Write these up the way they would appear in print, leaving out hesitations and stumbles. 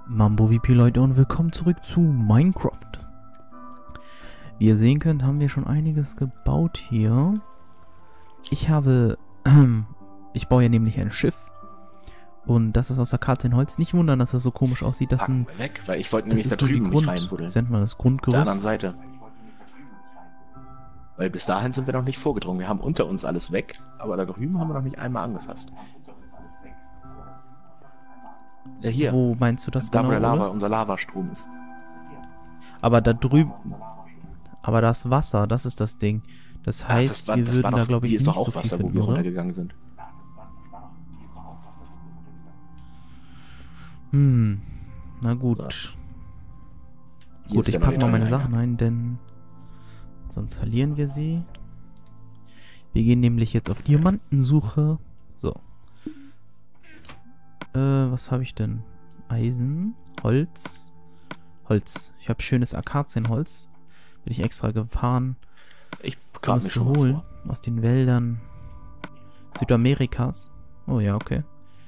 Mambo VP Leute und willkommen zurück zu Minecraft. Wie ihr sehen könnt, haben wir schon einiges gebaut hier. Ich baue hier nämlich ein Schiff. Und das ist aus Akazienholz. Nicht wundern, dass das so komisch aussieht. Das sind weg, weil ich wollte nämlich da drüben nicht reinbuddeln. Das nennt man das Grundgerüst. Auf der anderen Seite. Weil bis dahin sind wir noch nicht vorgedrungen. Wir haben unter uns alles weg, aber da drüben haben wir noch nicht einmal angefasst. Ja, hier. Wo meinst du das da, genau? Wo unser Lavastrom ist. Aber da drüben... Aber das Wasser, das ist das Ding. Das heißt, wir würden da, glaube ich, nicht so viel Wasser, finden, wo wir oder? runtergegangen sind. Na gut. Gut, ich packe mal meine Sachen ein, denn sonst verlieren wir sie. Wir gehen nämlich jetzt auf Diamantensuche. So. Was habe ich denn? Eisen, Holz. Holz. Ich habe schönes Akazienholz. Bin ich extra gefahren, um es zu holen. Aus den Wäldern Südamerikas. Oh ja, okay.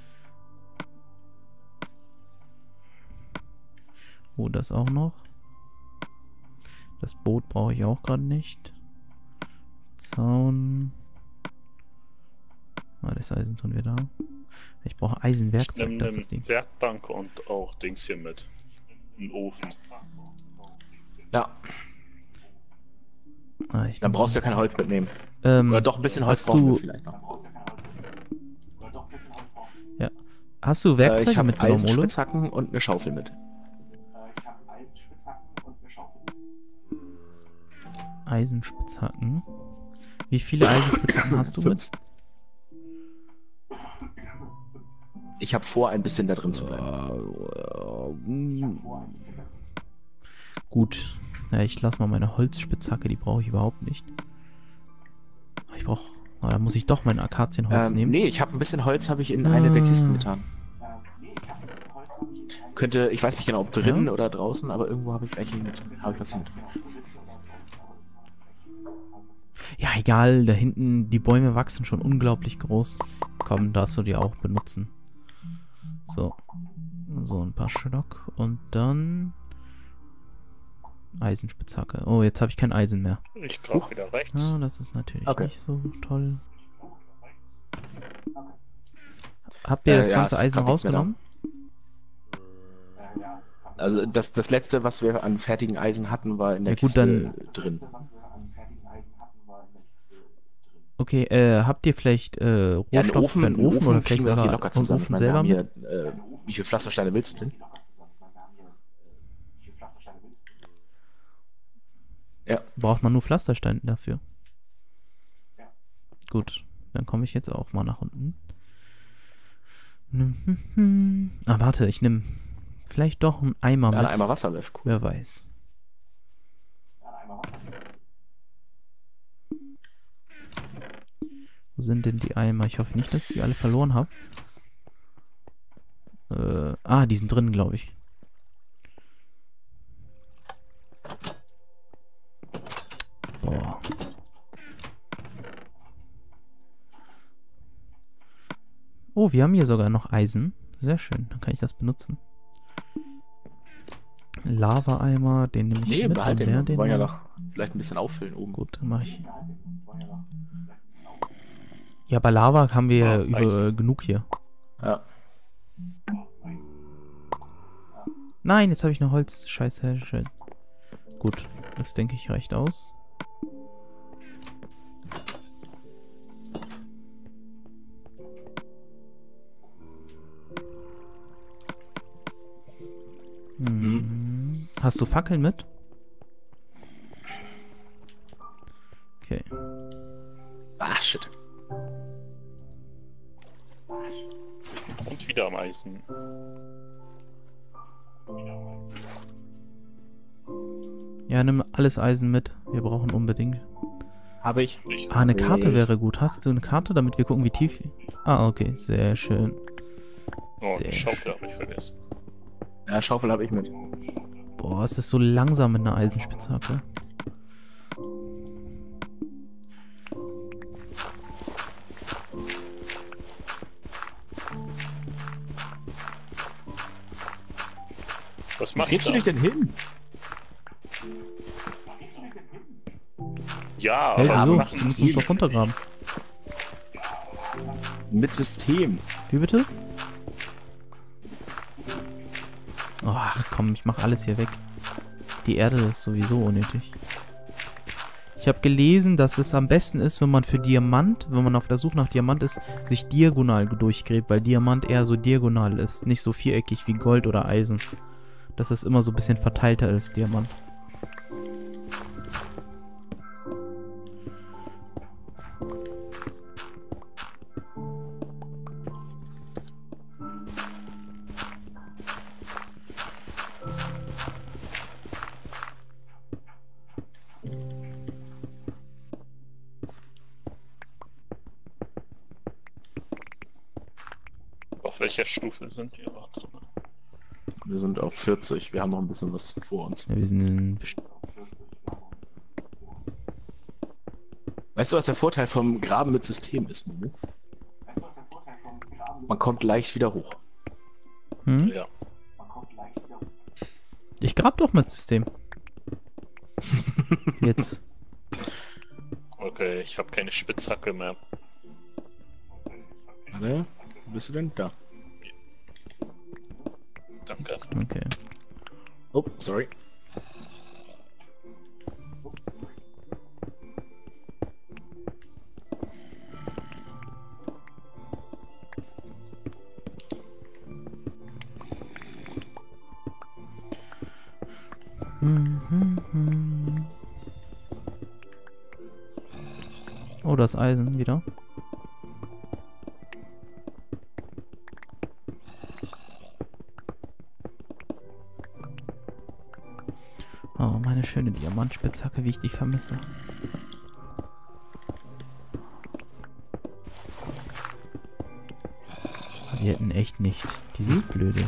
Oh, das auch noch. Das Boot brauche ich auch gerade nicht. Zaun. Ah, das Eisen tun wir da. Ich brauche Eisenwerkzeug, das ist das Ding. Werkbank und auch Dings hier mit. Ein Ofen. Ja. Ah, dann brauchst du ja kein Holz mitnehmen. Oder doch ein bisschen Holz brauchen wir vielleicht noch. Ja. Hast du Werkzeuge ich mitgenommen, Ole? Ich habe Eisenspitzhacken und eine Schaufel mit. Eisenspitzhacken. Wie viele Eisenspitzhacken hast du mit? Ich habe vor, ein bisschen da drin zu bleiben. Gut. Ja, ich lasse mal meine Holzspitzhacke, die brauche ich überhaupt nicht. Ich brauche... Oh, da muss ich doch mein Akazienholz nehmen. Nee, ich habe ein bisschen Holz habe ich in eine der Kisten getan. Könnte, ich weiß nicht genau, ob drinnen oder draußen, aber irgendwo habe ich was mit. Ja, egal, da hinten, die Bäume wachsen schon unglaublich groß. Komm, darfst du die auch benutzen. So. So, ein paar Stock und dann... Eisenspitzhacke. Oh, jetzt habe ich kein Eisen mehr. Ich brauche wieder rechts. Ah, das ist natürlich nicht so toll. Habt ihr das ganze Eisen rausgenommen? Also das letzte, was wir an fertigen Eisen hatten, war in der Kiste drin. Okay, habt ihr vielleicht Rohstoff für einen Ofen oder vielleicht sogar locker zusammen. Ofen selber mit? Wie viele Pflastersteine willst du denn? Ja. Braucht man nur Pflastersteine dafür? Gut, dann komme ich jetzt auch mal nach unten. Ah, warte, ich nehme vielleicht doch einen Eimer mit. Ein Eimer Wasser wäre cool. Wer weiß. Wo sind denn die Eimer? Ich hoffe nicht, dass ich die alle verloren habe. Die sind drin, glaube ich. Boah. Oh, wir haben hier sogar noch Eisen. Sehr schön, dann kann ich das benutzen. Lava-Eimer, den nehme ich mit. Behalt den. Wir wollen ja noch vielleicht ein bisschen auffüllen oben. Gut, dann mache ich... Ja, bei Lava haben wir genug hier. Ja. Nein, jetzt habe ich noch Holz. Scheiße. Gut, das denke ich reicht aus. Hast du Fackeln mit? Okay. Ah, shit. Und wieder am Eisen. Ja, nimm alles Eisen mit. Wir brauchen unbedingt. Habe ich. Ah, eine Karte wäre gut. Hast du eine Karte, damit wir gucken, wie tief... Ah, okay. Sehr schön. Oh, eine Schaufel habe ich vergessen. Ja, Schaufel habe ich mit. Boah, es ist so langsam mit einer Eisenspitzhacke. Was Wo machst gibst du dich denn hin? Ja, Hey, aber wieso? wir Wir machen müssen uns doch runtergraben. Mit System. Wie bitte? Oh, ach komm, ich mach alles hier weg. Die Erde ist sowieso unnötig. Ich habe gelesen, dass es am besten ist, wenn man für Diamant, wenn man auf der Suche nach Diamant ist, sich diagonal durchgräbt, weil Diamant eher so diagonal ist, nicht so viereckig wie Gold oder Eisen. Dass es immer so ein bisschen verteilter ist, Diamant. Auf welcher Stufe sind wir? Warte mal. Wir sind auf 40. Wir haben noch ein bisschen was vor uns. Ja, wir sind Weißt du, was der Vorteil vom Graben mit System ist, Momo? Man kommt leicht wieder hoch. Hm? Ja. Ich grab doch mit System. Jetzt. Okay, ich habe keine Spitzhacke mehr. Warte, wo bist du denn? Da. Danke. Okay. Oh, sorry. Oh, das Eisen wieder. Oh, meine schöne Diamantspitzhacke, wie ich die vermisse. Wir hätten echt nicht dieses blöde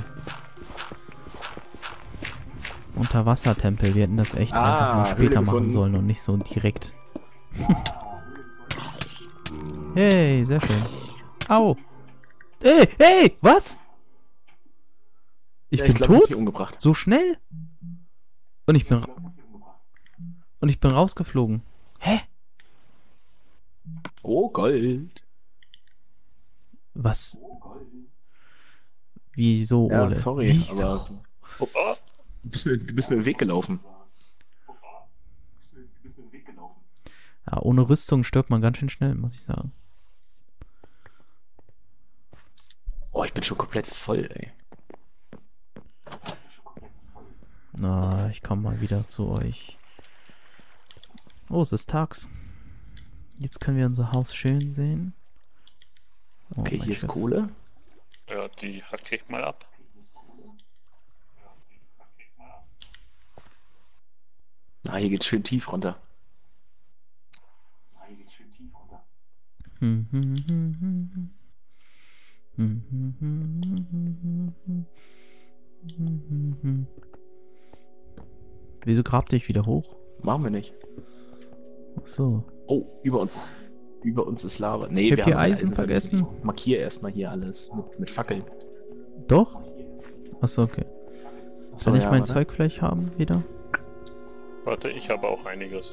Unterwassertempel. Wir hätten das echt einfach nur Höhle später machen gefunden. sollen und nicht so direkt. Hey, sehr schön. Au! Hey, was? Ich Ja, bin glaub, ich hab tot? dich umgebracht. So schnell? Und ich bin rausgeflogen. Hä? Oh, Gold. Was? Wieso, Ja, Ole? sorry, Wieso? aber du bist mir im Weg gelaufen. Ja, ohne Rüstung stirbt man ganz schön schnell, muss ich sagen. Oh, ich bin schon komplett voll, ey. Na, ich komme mal wieder zu euch. Oh, es ist tags. Jetzt können wir unser Haus schön sehen. Oh, Okay, mein hier ist Schiff. Kohle. Ja, die hacke ich mal ab. Ah, hier geht's schön tief runter. Wieso grabt ihr euch wieder hoch? Machen wir nicht. Ach so. Oh, über uns ist Lava. Nee, Ich hab wir hier haben Eisen vergessen. Ich markiere erstmal hier alles mit Fackeln. Doch? Achso, okay. So, Soll ich ja, mein warte. Zeug vielleicht haben wieder? Warte, ich habe auch einiges.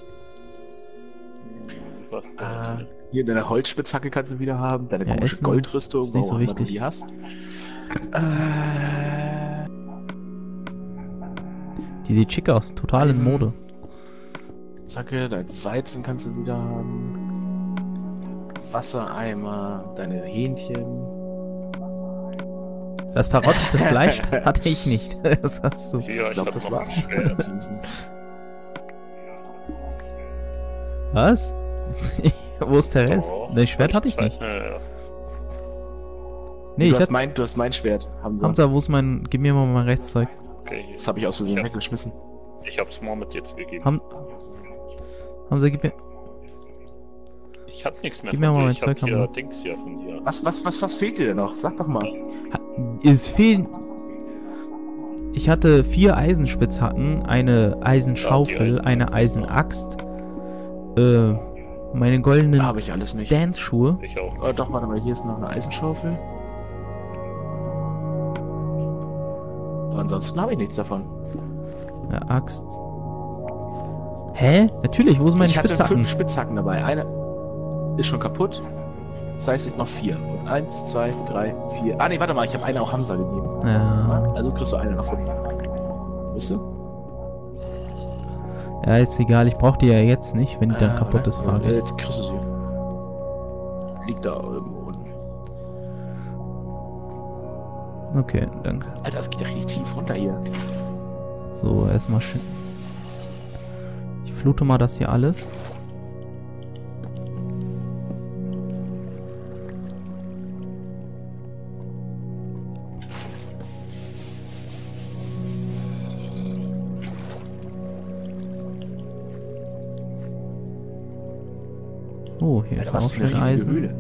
Was? Hier deine Holzspitzhacke kannst du wieder haben. Deine Ja, komische Essen Goldrüstung, ist nicht so warum auch immer du wichtig. die hast. Die sieht schick aus, total in Eisen. Mode. Zacke, dein Weizen kannst du wieder haben. Wassereimer, deine Hähnchen. Das verrottete Fleisch hatte ich nicht. Das hast du. Hier, Ich glaube, hab das noch war's. ein Schwert. Was? Wo ist der Rest? Oh, Ne, Schwert hab hatte ich zwei- nicht. Ja. Nee, du, ich hast hatte. du hast mein Schwert. Haben wir. Hamza, wo ist mein. Gib mir mal mein Rechtszeug. Okay, hier. Das habe ich aus Versehen Ja. weggeschmissen. Ich hab's Mohammed jetzt gegeben. Hamza, gib mir. Ich hab nichts mehr Gib mir von mal dir. mein Ich hab Zeug, hier Hamza. Dings hier von dir. Was fehlt dir denn noch? Sag doch mal. Es fehlen. Ich hatte 4 Eisenspitzhacken, eine Eisenschaufel, Ja, die eine Eisenaxt. Eisenaxt, meine goldenen Habe ich alles nicht. Dance-Schuhe. Ich auch. Oh, doch, warte mal, hier ist noch eine Eisenschaufel. Aber ansonsten habe ich nichts davon. Ja, Axt. Hä? Natürlich, wo sind meine Ich hatte Spitzhacken? 5 Spitzhacken dabei. Eine ist schon kaputt. Das heißt, ich habe noch 4. Und 1, 2, 3, 4. Ah, nee, warte mal, ich habe eine auch Hamza gegeben. Ja. Also kriegst du eine noch von mir. Weißt du? Ja, ist egal, ich brauche die ja jetzt nicht, wenn die dann kaputt ist, ja, frage ich. jetzt kriegst du sie. Liegt da irgendwo unten. Okay, danke. Alter, das geht ja richtig tief runter hier. So, erstmal schön. Ich flute mal das hier alles. Oh, hier Alter, ist was auch für eine schön riesige Eisen. Höhle.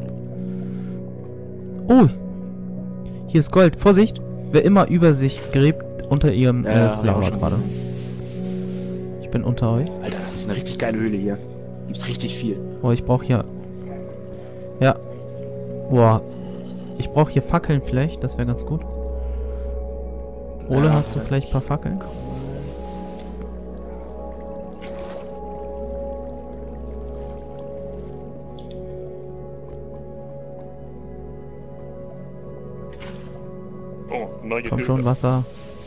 Oh! Hier ist Gold. Vorsicht! Wer immer über sich gräbt, unter ihrem Ja, ist Lava gerade. Ich bin unter euch. Alter, das ist eine richtig geile Höhle hier. Gibt's richtig viel. Oh, ich brauche hier... Ja. Boah. Ich brauche hier Fackeln vielleicht. Das wäre ganz gut. Ole, Ja, hast du vielleicht ein paar Fackeln? Oh, neue Komm Höhle. schon, Wasser.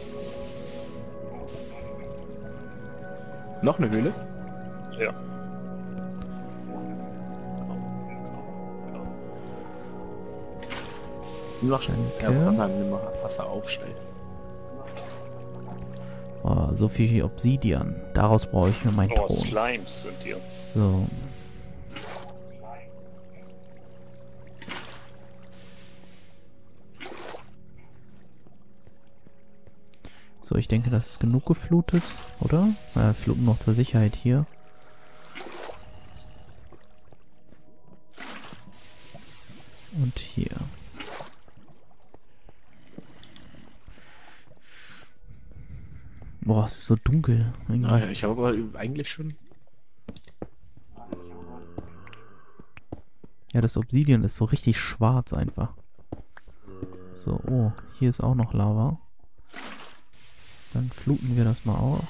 Noch eine Höhle? Ja. Noch schnell. Ja, Okay. Wasser, nimm mal Wasser auf, schnell. Oh, so viel Obsidian. Daraus brauche ich mir meinen Oh, Thron. Slimes sind hier. So. So, ich denke, das ist genug geflutet, oder? Fluten noch zur Sicherheit hier. Und hier. Boah, es ist so dunkel. Irgendwie. Naja, ich habe aber eigentlich schon... Ja, das Obsidian ist so richtig schwarz einfach. So, oh, hier ist auch noch Lava. Dann fluten wir das mal aus.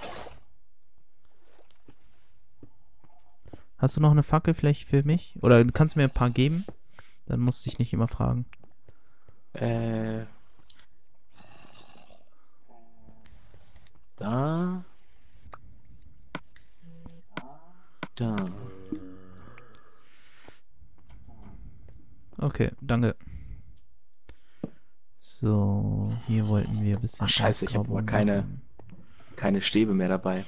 Hast du noch eine Fackel vielleicht für mich? Oder du kannst mir ein paar geben? Dann musst du dich nicht immer fragen. Da. Da. Okay, danke. So, hier wollten wir ein bisschen... Ach scheiße, ich habe aber Ausgrabung machen. keine Stäbe mehr dabei.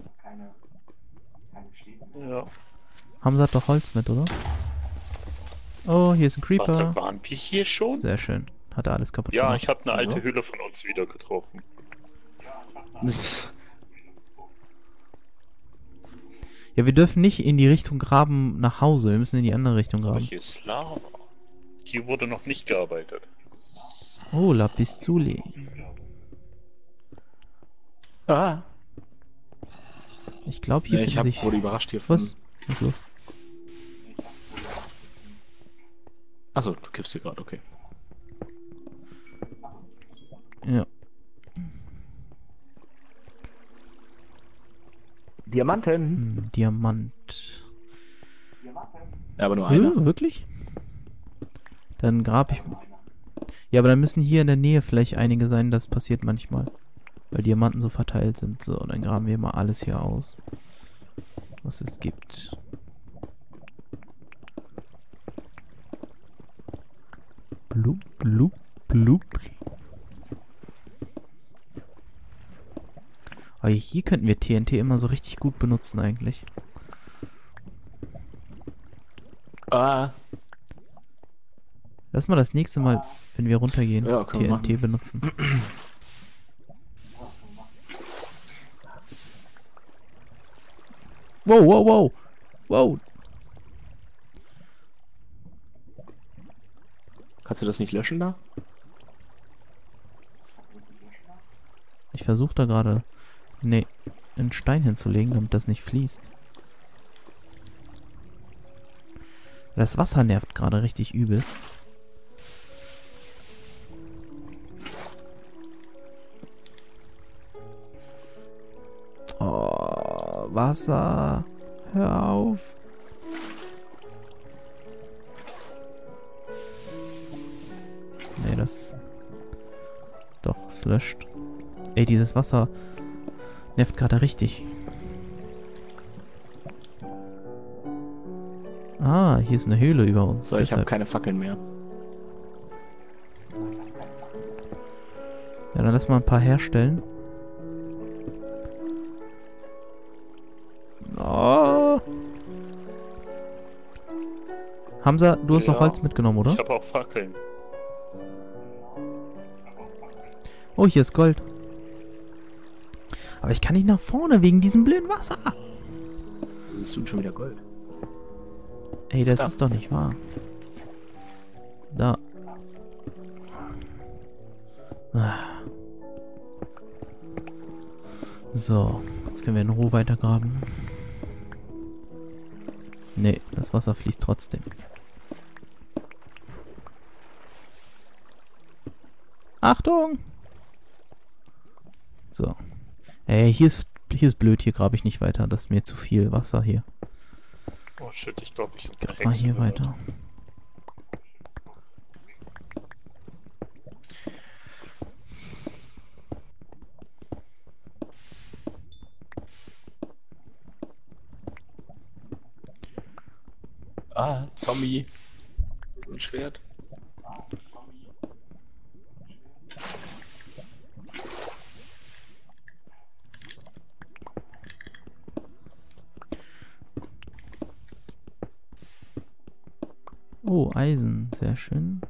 Ja. Hamza hat doch Holz mit, oder? Oh, hier ist ein Creeper. Warte, waren wir hier schon? Sehr schön. Hat er alles kaputt Ja, gemacht. ich habe eine alte Wieso? Höhle von uns wieder getroffen. Ja, wir dürfen nicht in die Richtung graben nach Hause. Wir müssen in die andere Richtung Aber graben. hier ist Lava. Hier wurde noch nicht gearbeitet. Oh, Lapis-Zuli. Ah. Ich glaube, hier Nee, ich finden sich... wurde überrascht hier von... Was? Was ist los? Achso, du kippst hier gerade, okay. Ja. Diamanten. Diamant. Ja, aber nur einer. Wirklich? Dann grab ich... Ja, aber dann müssen hier in der Nähe vielleicht einige sein. Das passiert manchmal. Weil Diamanten so verteilt sind. So, dann graben wir mal alles hier aus. Was es gibt. Blub, blub, blub. Aber hier könnten wir TNT immer so richtig gut benutzen eigentlich. Ah. Lass mal das nächste Mal, wenn wir runtergehen, Ja, können wir TNT benutzen. Wow, wow, wow. Wow. Kannst du das nicht löschen da? Ich versuche da gerade einen Stein hinzulegen, damit das nicht fließt. Das Wasser nervt gerade richtig übelst. Wasser. Hör auf. Nee, das... Doch, es löscht. Ey, dieses Wasser nervt gerade richtig. Ah, hier ist eine Höhle über uns. So, ich habe deshalb. keine Fackeln mehr. Ja, dann lass mal ein paar herstellen. Oh. Hamza, du hast noch Ja. Holz mitgenommen, oder? Ich habe auch Fackeln. Oh, hier ist Gold. Aber ich kann nicht nach vorne wegen diesem blöden Wasser. Das ist schon wieder Gold. Ey, das Da. ist doch nicht wahr. Da. Ah. So, jetzt können wir in Ruhe weitergraben. Nee, das Wasser fließt trotzdem. Achtung! So. Ey, hier ist blöd, hier grabe ich nicht weiter. Das ist mir zu viel Wasser hier. Oh shit, ich glaube, ich habe Grab mal hier weiter. Ah, Zombie. So ein Schwert. Oh, Eisen, sehr schön.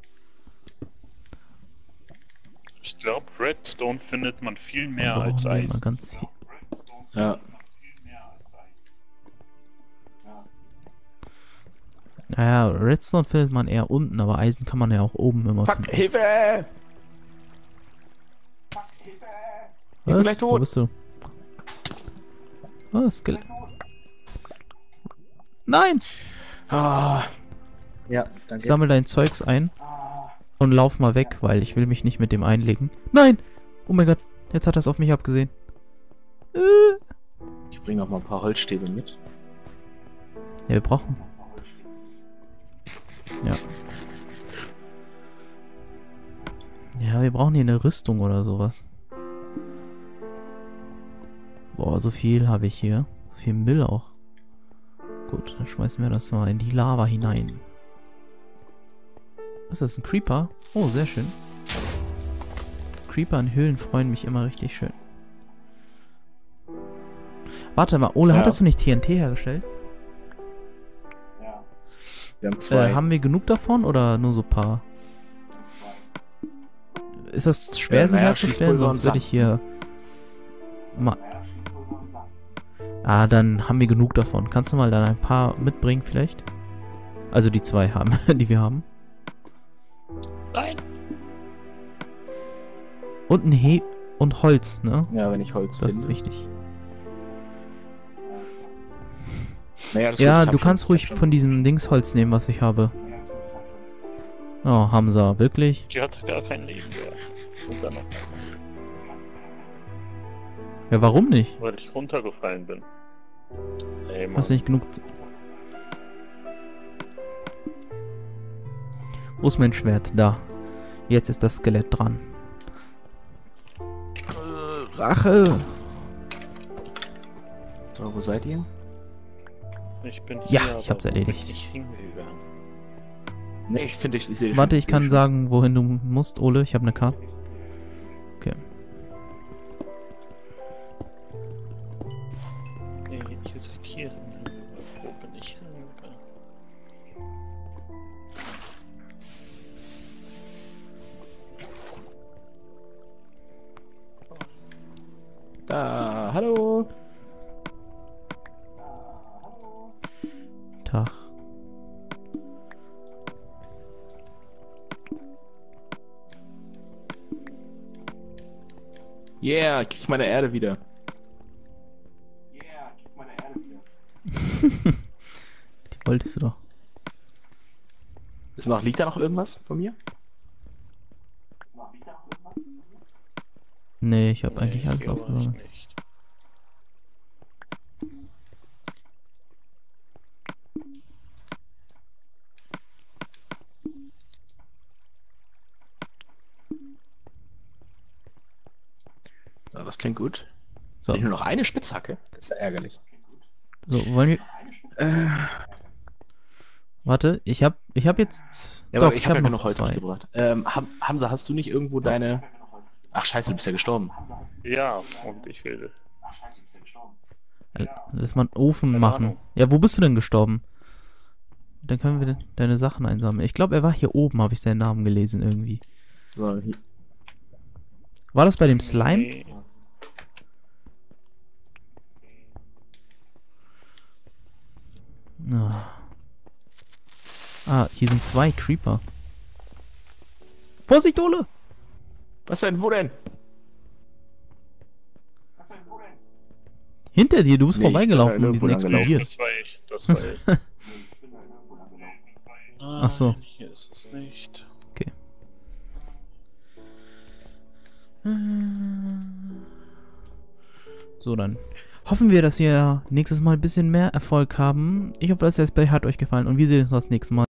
Ich glaube, Redstone findet man viel mehr Dann als brauchen wir mal Eisen. ganz viel. Ja. Naja, Redstone findet man eher unten, aber Eisen kann man ja auch oben immer Fuck, finden. Hilfe! Ich bin Was? gleich Wo tot. bist du? Was? Nein! Ah. Ja, danke. Sammel dein Zeugs ein und lauf mal weg, weil ich will mich nicht mit dem einlegen. Nein! Oh mein Gott, jetzt hat das auf mich abgesehen. Ich bringe noch mal ein paar Holzstäbe mit. Ja, wir brauchen... Ja. Ja, wir brauchen hier eine Rüstung oder sowas. Boah, so viel habe ich hier. So viel Müll auch. Gut, dann schmeißen wir das mal in die Lava hinein. Was ist das, ein Creeper? Oh, sehr schön. Creeper in Höhlen freuen mich immer richtig schön. Warte mal, Ole, Ja. hattest du nicht TNT hergestellt? Wir haben zwei. Haben wir genug davon oder nur so ein paar? Ist das schwer, sie naja, herzustellen? Schießpulver und Sonst würde Sand. ich hier... Ah, dann haben wir genug davon. Kannst du mal dann ein paar mitbringen vielleicht? Also die zwei haben, die wir haben. Nein! Und ein und Holz, ne? Ja, wenn ich Holz Das finde. ist wichtig. Naja, das Ja, gut, ich du hab kannst schon- ruhig ich hab von diesem Dingsholz nehmen, was ich habe. Oh, Hamza, wirklich? Die hatte gar kein Leben mehr. Sogar noch, Ja, warum nicht? weil ich runtergefallen bin. Ey, Mann. Hast du nicht genug... Wo ist mein Schwert? Da. Jetzt ist das Skelett dran. Rache! So, wo seid ihr? Ich bin Ja, hier, ich hab's aber wo erledigt. bin ich hingegangen? Ne, ich finde, ich sehe Warte, schon, ich kann sehe sagen, wohin du musst, Ole. Ich habe eine Karte. Okay. Nee, ihr seid hier hingegangen. Wo bin ich hingegangen? schon. Da, hallo. Tag. Yeah, krieg ich meine Erde wieder. Die wolltest du doch. Liegt da noch irgendwas von mir? Nee, ich habe eigentlich Nee, alles hier war ich aufgenommen. nicht. das klingt gut. So, Nur noch eine Spitzhacke? Das ist ja ärgerlich. so wollen wir... Warte, ich hab jetzt... Ja, doch, aber ich habe ja noch genug Holz 2. mitgebracht. Hamza, hast du nicht irgendwo deine... Ach scheiße, du bist ja gestorben. Ja, und ich will. Lass mal einen Ofen Keine machen. Ahnung. Ja, wo bist du denn gestorben? Dann können wir deine Sachen einsammeln. Ich glaube, er war hier oben, habe ich seinen Namen gelesen irgendwie. So, hier. War das bei dem Slime? Nee. Hier sind 2 Creeper. Vorsicht, Ole! Was denn? Wo denn? Hinter dir, du bist Nee, ich vorbeigelaufen bin da und die sind irgendwo lang gelaufen. explodiert. Das war ich. Ach so. Hier ist es nicht. Okay. So, dann hoffen wir, dass ihr nächstes Mal ein bisschen mehr Erfolg haben. Ich hoffe, das Let's Play hat euch gefallen und wir sehen uns das nächste Mal.